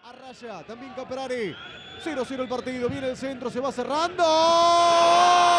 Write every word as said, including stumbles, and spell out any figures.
A raya, también Caprari. cero cero el partido, viene el centro, se va cerrando.